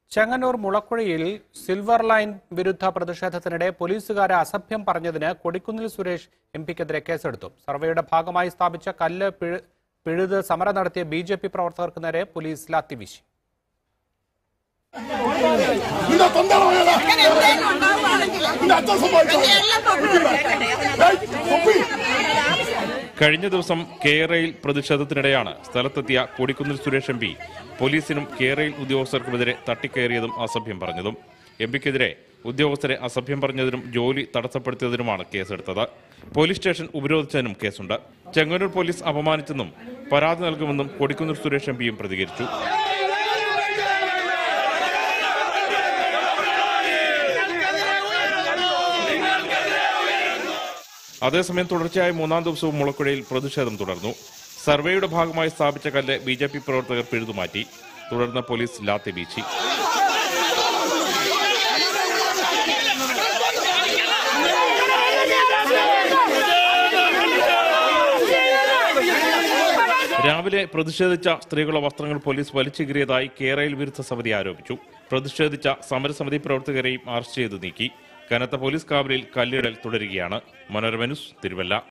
Chengannur മുളക്കുഴിയിൽ silver line വിരുദ്ധ പ്രതിഷേധത്തിനിടെ പോലീസുകാരെ അസഭ്യം പറഞ്ഞതിന് കൊടിക്കുന്നിൽ സുരേഷ് എംപിക്കെതിരെ കേസെടുത്തു. സർവേയുടെ ഭാഗമായി സ്ഥാപിച്ച കല്ല് പിഴുത് സമരം നടത്തിയ ബിജെപി പ്രവർത്തകർക്ക് നേരെ പോലീസ് ലാത്തിവീശി. കഴിഞ്ഞ ദിവസം കേരയിൽ പ്രതിഷേധത്തിനിടെയാണ് സ്ഥലത്തെത്തിയ കൊടിക്കുന്നിൽ സുരേഷ് എം പി പോലീസിനും കേരയിൽ ഉദ്യോഗസ്ഥർക്കുമെതിരെ തട്ടിക്കയറിയതും അസഭ്യം പറഞ്ഞതും. എംപിക്കെതിരെ ഉദ്യോഗസ്ഥരെ അസഭ്യം പറഞ്ഞതിനും ജോലി തടസ്സപ്പെടുത്തിയതിനുമാണ് കേസെടുത്തത്. പോലീസ് സ്റ്റേഷൻ ഉപരോധിച്ചതിനും കേസുണ്ട്. ചെങ്ങന്നൂർ പോലീസ് അപമാനിച്ചെന്നും പരാതി നൽകുമെന്നും കൊടിക്കുന്നിൽ സുരേഷ് എം പിയും പ്രതികരിച്ചു. അതേസമയം തുടർച്ചയായ മൂന്നാം ദിവസവും മുളക്കുഴയിൽ പ്രതിഷേധം തുടർന്നു. സർവേയുടെ ഭാഗമായി സ്ഥാപിച്ച കല്ല് ബിജെപി പ്രവർത്തകർ പിഴുതുമാറ്റി. തുടർന്ന് പോലീസ് ലാത്തി വീശി. രാവിലെ പ്രതിഷേധിച്ച സ്ത്രീകളുടെ വസ്ത്രങ്ങൾ പോലീസ് വലിച്ചെറിയതായി കേരയിൽ വിരുദ്ധ സമിതി ആരോപിച്ചു. പ്രതിഷേധിച്ച സമരസമിതി പ്രവർത്തകരെയും അറസ്റ്റ് ചെയ്ത് നീക്കി. കനത്ത പോലീസ് കാവലിൽ കല്ലിടൽ തുടരുകയാണ്. മനോരമ ന്യൂസ്, തിരുവല്ല.